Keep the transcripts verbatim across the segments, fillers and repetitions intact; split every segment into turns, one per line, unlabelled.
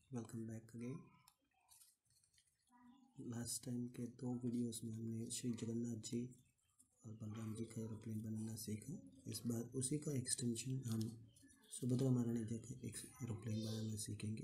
Welcome back again. Last time के दो videos में हमने श्री जगन्नाथ जी और बलराम जी का एरोप्लेन बनाना सीखा। इस बार उसी का एक्सटेंशन हम सुभद्रा महारानी जी का एरोप्लेन बनाना सीखेंगे।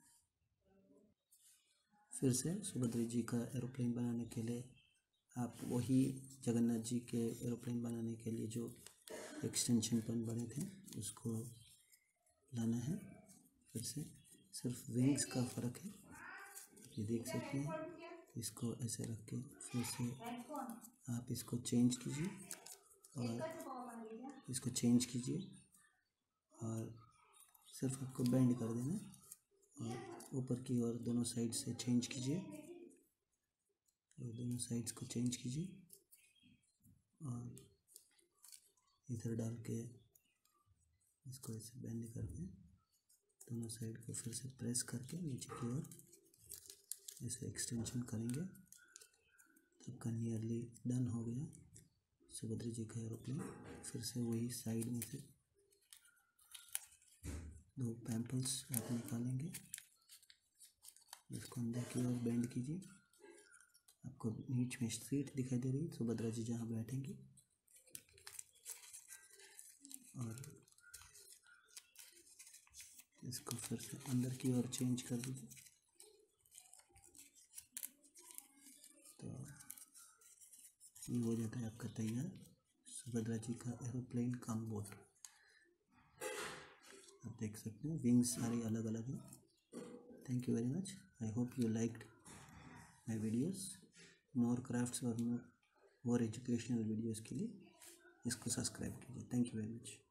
फिर से सुभद्रा जी का एरोप्लेन बनाने के लिए आप वही जगन्नाथ जी के एरोप्लेन बनाने के लिए जो एक्सटेंशन पेन बने थे उसको लाना है। फिर से सिर्फ विंग्स का फ़र्क है, ये देख सकते हैं। इसको ऐसे रख के फिर से आप इसको चेंज कीजिए और इसको चेंज कीजिए और सिर्फ आपको बेंड कर देना और ऊपर की ओर दोनों साइड से चेंज कीजिए और दोनों साइड्स को चेंज कीजिए और इधर डाल के इसको ऐसे बेंड करके दोनों साइड को फिर से प्रेस करके नीचे की ओर ऐसे एक्सटेंशन करेंगे। तो आपका नियरली डन हो गया सुभद्रा जी का एरोप्लेन। फिर से वही साइड में से दो पैम्पल्स आप निकालेंगे, इसको अंदर की ओर बेंड कीजिए। आपको बीच में सीट दिखाई दे रही सुभद्रा जी जहाँ बैठेंगी और इसको फिर से अंदर की ओर चेंज कर दीजिए। तो ये हो जाता है आपका तैयार सुभद्रा जी का एरोप्लेन कम बोट। आप देख सकते हैं विंग्स सारे अलग अलग हैं। Thank you very much. I hope you liked my videos. More crafts और मोर एजुकेशनल वीडियोस के लिए इसको सब्सक्राइब कीजिए। Thank you very much.